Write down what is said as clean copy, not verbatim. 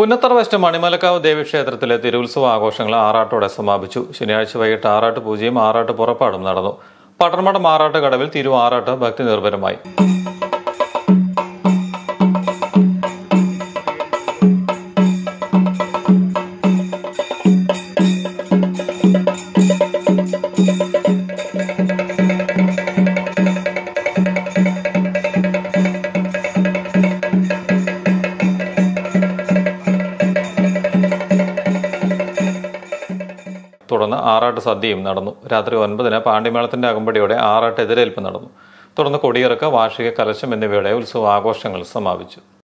Punnathara west Manimalakkavu ദേവീക്ഷേത്രത്തിലെ തിരുവുത്സവ ആഘോഷങ്ങൾ ആറാട്ടോടെ സമാപിച്ചു. ശനിയാഴ്ച വൈകിട്ട് ആറാട്ട് പൂജയും ആറാട്ട് പുറപ്പാടും നടന്നു. പട്ടർമഠം ആറാട്ട് കടവിൽ തിരുവാറാട്ട് ഭക്തി നിർഭരമായി. തുടർന്ന് ആറാട്ട് സദ്യയും നടന്നു. രാത്രി 9-ന് പാണ്ടിമേളത്തിന്റെ അകമ്പടിയോടെ ആറാട്ട് എതിരേൽപ്പ് നടന്നു. തുടർന്ന് കൊടിയിറക്ക, വാർഷിക കലശം എന്നിവയുടെ ഉത്സവാഘോഷങ്ങൾ സമാപിച്ചു.